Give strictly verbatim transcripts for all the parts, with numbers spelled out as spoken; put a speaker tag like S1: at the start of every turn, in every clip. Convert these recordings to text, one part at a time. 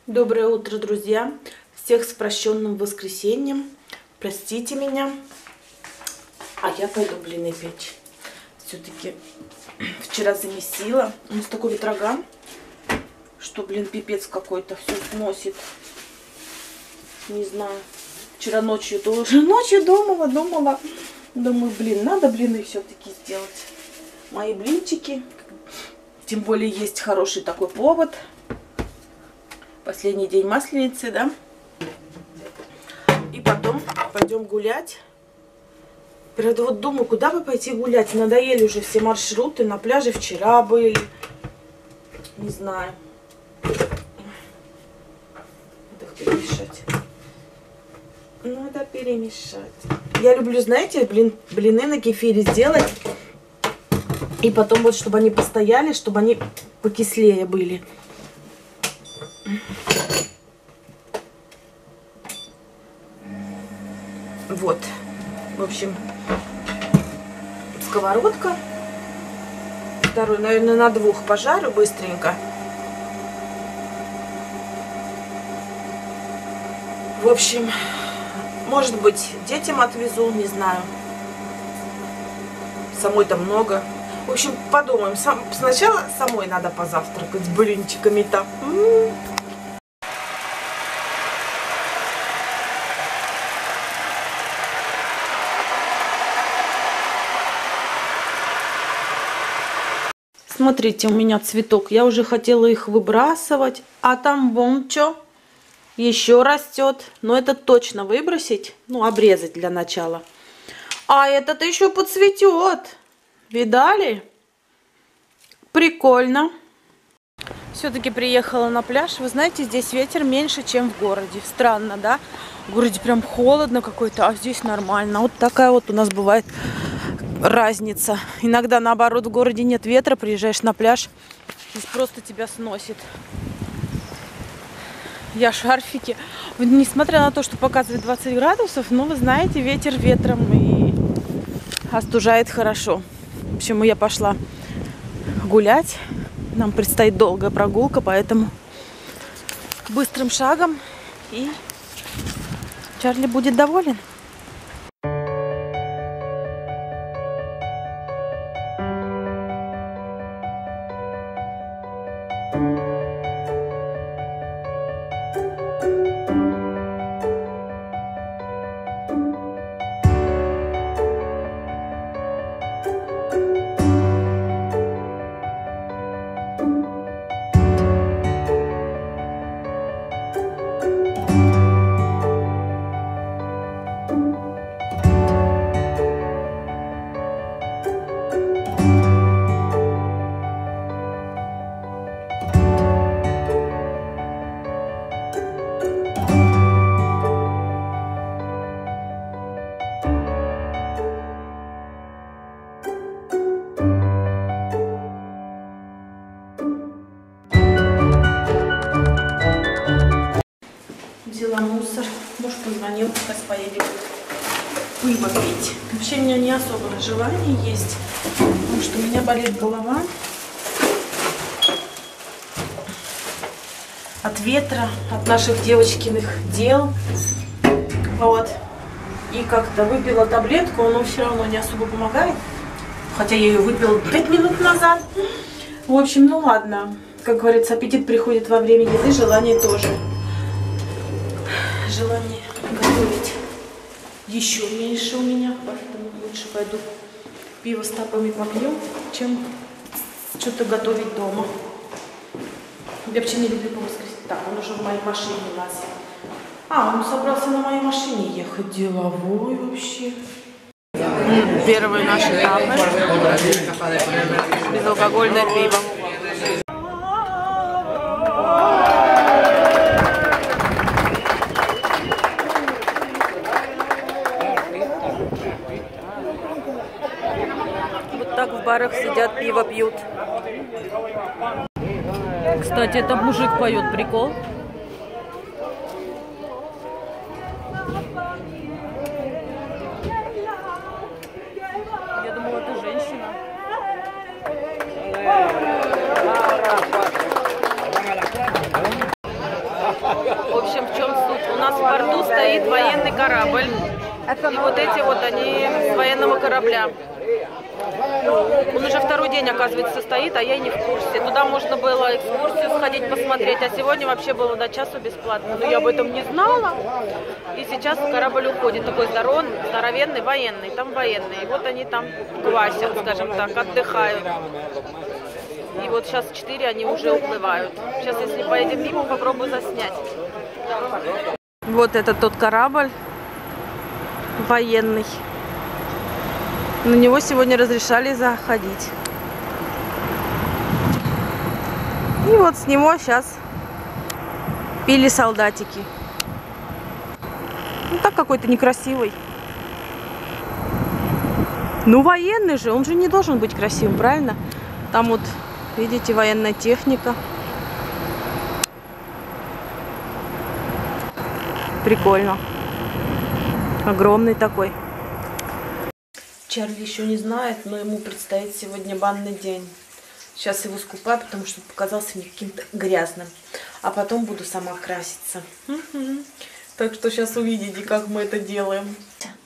S1: Доброе утро, друзья! Всех с прощенным воскресеньем. Простите меня. А я пойду блины печь. Все-таки вчера замесила. У нас такой ветроган, что, блин, пипец какой-то. Все сносит. Не знаю. Вчера ночью тоже. Ночью думала, думала. Думаю, блин, надо блины все-таки сделать. Мои блинчики. Тем более есть хороший такой повод. Последний день Масленицы, да? И потом пойдем гулять. Правда, вот думаю, куда бы пойти гулять. Надоели уже все маршруты. На пляже вчера были. Не знаю. Надо перемешать. Надо перемешать. Я люблю, знаете, блин, блины на кефире сделать. И потом вот, чтобы они постояли, чтобы они покислее были. Вот. В общем, сковородка. Второй, наверное, на двух пожарю быстренько. В общем, может быть, детям отвезу, не знаю. Самой-то много. В общем, подумаем. Сам, сначала самой надо позавтракать с блинчиками-то. Смотрите, у меня цветок. Я уже хотела их выбрасывать. А там вон что. Еще растет. Но это точно выбросить. Ну, обрезать для начала. А этот еще поцветет. Видали? Прикольно. Все-таки приехала на пляж. Вы знаете, здесь ветер меньше, чем в городе. Странно, да? В городе прям холодно какой-то, а здесь нормально. Вот такая вот у нас бывает разница. Иногда, наоборот, в городе нет ветра, приезжаешь на пляж, здесь просто тебя сносит. Я шарфики. Несмотря на то, что показывает двадцать градусов, но вы знаете, ветер ветром и остужает хорошо. В общем, я пошла гулять. Нам предстоит долгая прогулка, поэтому быстрым шагом, и Чарли будет доволен. Взяла мусор. Муж позвонил, сейчас поедем пиво пить. Вообще у меня не особое желание есть, потому что у меня болит голова от ветра, от наших девочкиных дел. Вот. И как-то выпила таблетку, но все равно не особо помогает. Хотя я ее выпила пять минут назад. В общем, ну ладно. Как говорится, аппетит приходит во время еды, желание тоже. Желание готовить еще меньше у меня, поэтому лучше пойду пиво с тапами попью, чем что-то готовить дома. Я вообще не люблю по воскресеньям. Так, он уже в моей машине у нас. А, он собрался на моей машине ехать. Деловой вообще. Первые наши тапы. Безалкогольное пиво. Так в барах сидят, пиво пьют. Кстати, это мужик поет, прикол. Я думала, это женщина.
S2: корабль. И вот эти вот они с военного корабля. Он уже второй день, оказывается, стоит, а я не в курсе. Туда можно было экскурсию сходить, посмотреть, а сегодня вообще было до часу бесплатно. Но я об этом не знала. И сейчас корабль уходит, такой здоровенный, здоровенный, военный, там военные. И вот они там квасят, скажем так, отдыхают. И вот сейчас четыре они уже уплывают. Сейчас, если поедем мимо, попробую заснять. Вот это тот корабль военный. На него сегодня разрешали заходить. И вот с него сейчас пили солдатики. Ну так какой-то некрасивый. Ну военный же, он же не должен быть красивым, правильно? Там вот, видите, военная техника. Прикольно. Огромный такой.
S1: Чарли еще не знает, но ему предстоит сегодня банный день. Сейчас его скупаю, потому что показался мне каким-то грязным. А потом буду сама краситься. Так что сейчас увидите, как мы это делаем.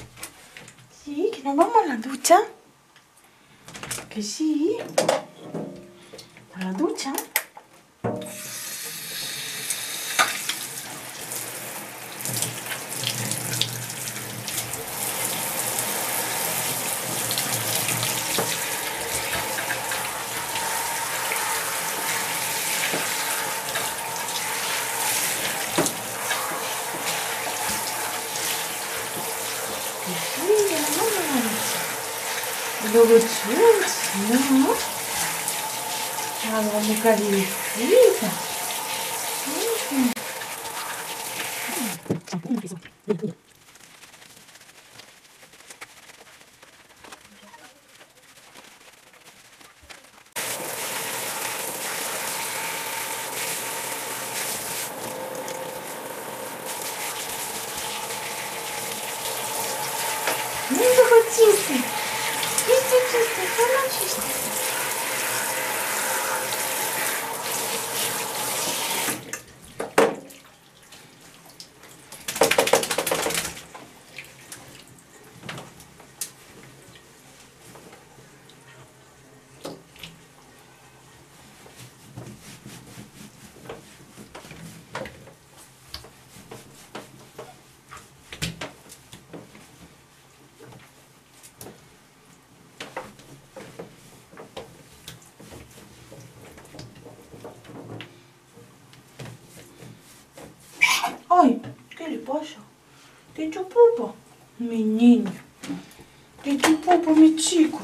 S1: Ну, такой чистый. Чистый, чистый, сама чистый. Ой, Келли, Паша, ты чё пупа? Менинho. Ты чё пупа, мечику?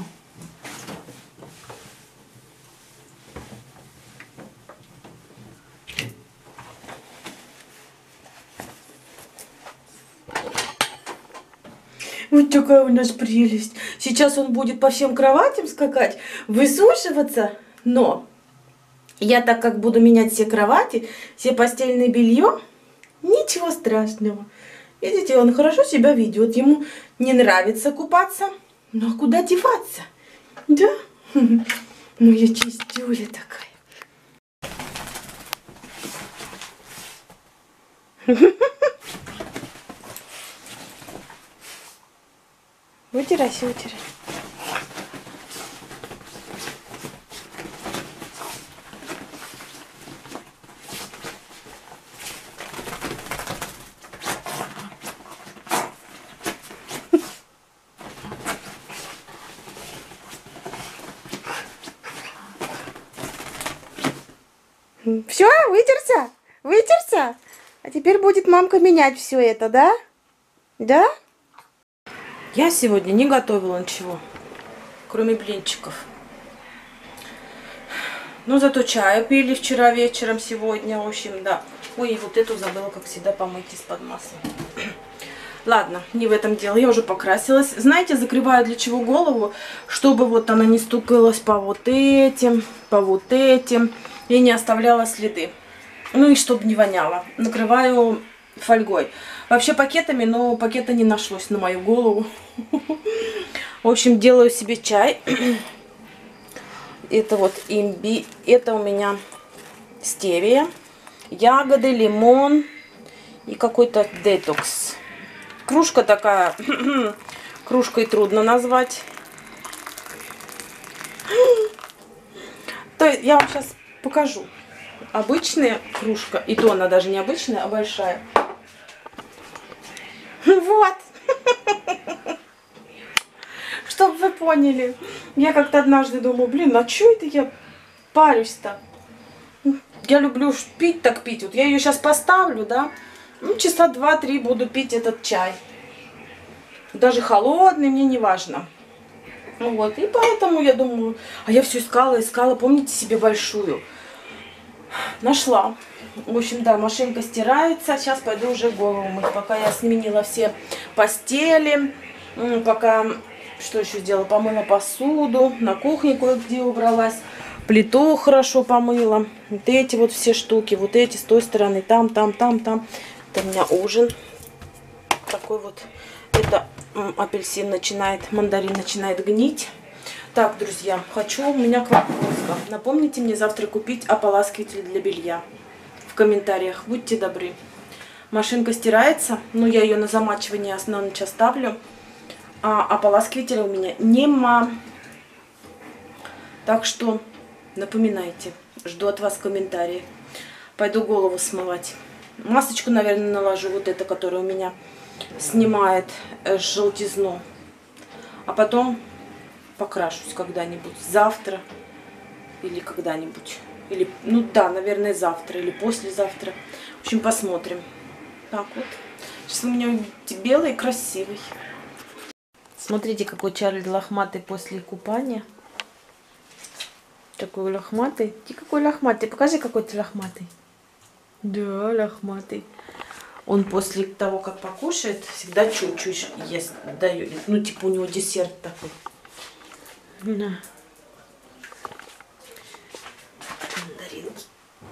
S1: Вот такая у нас прелесть. Сейчас он будет по всем кроватям скакать, высушиваться, но я так как буду менять все кровати, все постельное белье, ничего страшного. Видите, он хорошо себя ведет. Ему не нравится купаться. Ну а куда деваться? Да? Ну я чистюля такая. Вытирайся, вытирай. Все, вытерся? Вытерся? А теперь будет мамка менять все это, да? Да? Я сегодня не готовила ничего, кроме блинчиков. Но зато чаю пили вчера вечером, сегодня, в общем, да. Ой, и вот эту забыла, как всегда, помыть из-под масла. Ладно, не в этом дело, я уже покрасилась. Знаете, закрываю для чего голову, чтобы вот она не стукалась по вот этим, по вот этим, и не оставляла следы. Ну и чтобы не воняло. Накрываю фольгой. Вообще пакетами, но пакета не нашлось на мою голову. В общем, делаю себе чай. Это вот имби, это у меня стевия, ягоды, лимон и какой-то детокс. кружка такая, кружкой трудно назвать. То есть я вам сейчас покажу. Обычная кружка, и то она даже не обычная, а большая. Вот. Чтобы вы поняли. Я как-то однажды думаю, блин, а что это я парюсь-то? Я люблю пить так пить. Вот я ее сейчас поставлю, да. Ну, часа два-три буду пить этот чай. Даже холодный, мне не важно. Вот. И поэтому я думаю, а я все искала, искала, помните, себе большую. Нашла. В общем, да, машинка стирается. Сейчас пойду уже голову мыть. Пока я сменила все постели. Пока, что еще сделала? Помыла посуду. На кухне кое-где убралась. Плиту хорошо помыла. Вот эти вот все штуки. Вот эти с той стороны. Там, там, там, там. Это у меня ужин. Такой вот. Это апельсин начинает, мандарин начинает гнить. Так, друзья, хочу, у меня к вам просьба. Напомните мне завтра купить ополаскиватель для белья. В комментариях, будьте добры. Машинка стирается, но я ее на замачивание на ночь оставлю. А ополаскивателя у меня нема. Так что напоминайте. Жду от вас комментарии. Пойду голову смывать. Масочку, наверное, наложу. Вот эта, которая у меня снимает желтизну. А потом покрашусь когда-нибудь. Завтра. Или когда-нибудь. Или, ну да, наверное, завтра. Или послезавтра. В общем, посмотрим. Так вот. Сейчас у меня белый и красивый. Смотрите, какой Чарли лохматый после купания. Такой лохматый. Ты какой лохматый? Покажи, какой ты лохматый. Да, лохматый. Он после того, как покушает, всегда чуть-чуть ест, дает. Ну, типа у него десерт такой. На. Мандаринки.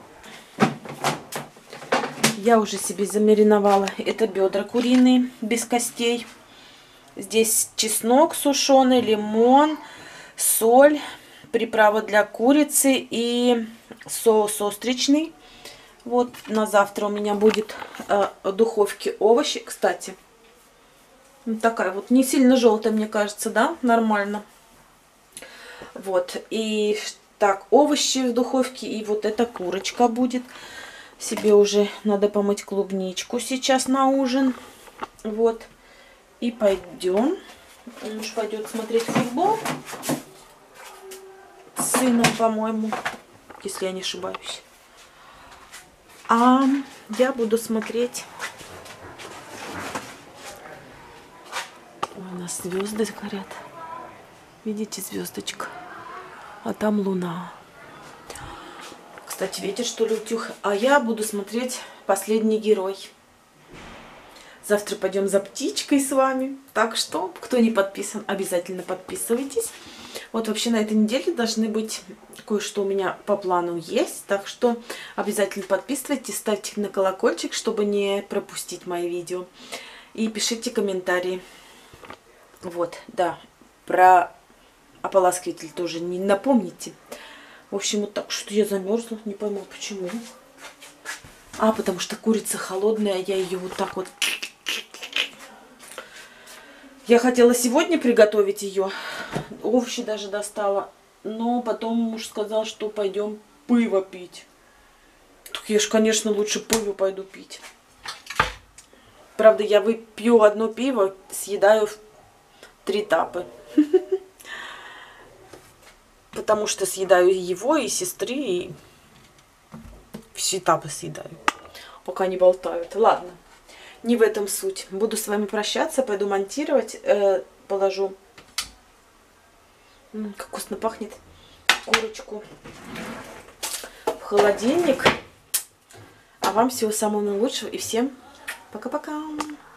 S1: Я уже себе замариновала. Это бедра куриные, без костей. Здесь чеснок сушеный, лимон, соль, приправа для курицы и соус остричный. Вот на завтра у меня будет э, в духовке овощи. Кстати, вот такая вот, не сильно желтая, мне кажется, да? Нормально. Вот, и так, овощи в духовке, и вот эта курочка будет. Себе уже надо помыть клубничку сейчас на ужин. Вот, и пойдем. Муж пойдет смотреть футбол с сыном, по-моему, если я не ошибаюсь. А я буду смотреть. Ой, у нас звезды горят. Видите, звездочка. А там луна. Кстати, ветер, что ли, утих. А я буду смотреть «Последний герой». Завтра пойдем за птичкой с вами. Так что, кто не подписан, обязательно подписывайтесь. Вот вообще на этой неделе должны быть кое-что у меня по плану есть. Так что обязательно подписывайтесь, ставьте на колокольчик, чтобы не пропустить мои видео. И пишите комментарии. Вот, да, про ополаскиватель тоже не напомните. В общем, вот так, что я замерзла, не пойму почему. А, потому что курица холодная, я ее вот так вот... Я хотела сегодня приготовить ее, овощи даже достала, но потом муж сказал, что пойдем пиво пить. Так я ж, конечно, лучше пиво пойду пить. Правда, я выпью одно пиво, съедаю три тапы. Потому что съедаю и его, и сестры, и все тапы съедаю, пока не болтают. Ладно. Не в этом суть. Буду с вами прощаться, пойду монтировать, э, положу. М-м, как вкусно пахнет. Курочку в холодильник. А вам всего самого наилучшего и всем пока-пока.